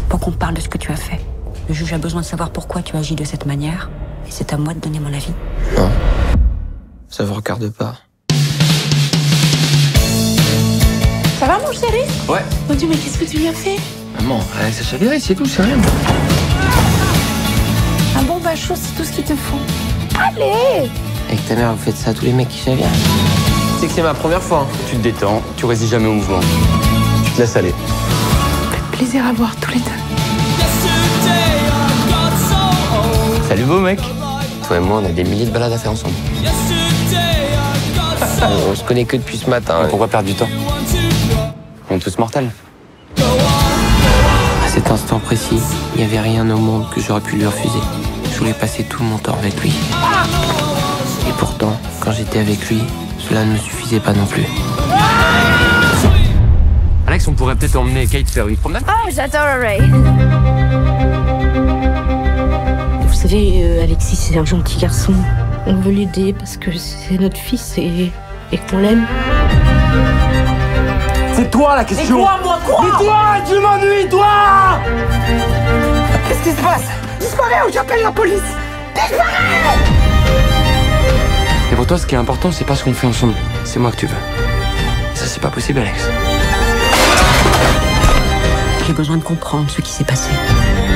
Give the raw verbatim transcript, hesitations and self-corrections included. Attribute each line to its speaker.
Speaker 1: Faut qu'on parle de ce que tu as fait. Le juge a besoin de savoir pourquoi tu agis de cette manière. Et c'est à moi de donner mon avis.
Speaker 2: Non. Ça vous regarde pas.
Speaker 3: Ça va, mon chéri?
Speaker 2: Ouais.
Speaker 3: Mon Dieu, mais qu'est-ce que tu lui as fait?
Speaker 2: Maman, elle s'est chavirée, c'est tout, c'est rien.
Speaker 3: Un bon bachot, c'est tout ce qu'il te faut. Allez!
Speaker 2: Avec ta mère, vous faites ça à tous les mecs qui chavirent. Tu sais que c'est ma première fois. Hein.
Speaker 4: Tu te détends, tu résistes jamais au mouvement. Tu te laisses aller.
Speaker 3: Faites plaisir à voir tous les deux.
Speaker 4: Salut beau mec.
Speaker 2: Toi et moi, on a des milliers de balades à faire ensemble. On se connaît que depuis ce matin.
Speaker 4: Mais pourquoi perdre du temps? On est tous mortels.
Speaker 2: À cet instant précis, il n'y avait rien au monde que j'aurais pu lui refuser. Je voulais passer tout mon temps avec lui. Et pourtant, quand j'étais avec lui, cela ne me suffisait pas non plus.
Speaker 4: Alex, on pourrait peut-être emmener Kate faire une promenade.
Speaker 3: Oh, j'adorerais.
Speaker 1: Vous savez, euh, Alexis, c'est un gentil garçon. On veut l'aider parce que c'est notre fils et, et qu'on l'aime.
Speaker 5: C'est toi la question.
Speaker 3: Mais quoi, moi, quoi?
Speaker 5: Mais toi, tu m'ennuies, toi.
Speaker 3: Qu'est-ce qui se passe? Disparais ou j'appelle la police? Disparais!
Speaker 4: Et pour toi, ce qui est important, c'est pas ce qu'on fait ensemble. C'est moi que tu veux. Et ça, c'est pas possible, Alex.
Speaker 1: J'ai besoin de comprendre ce qui s'est passé.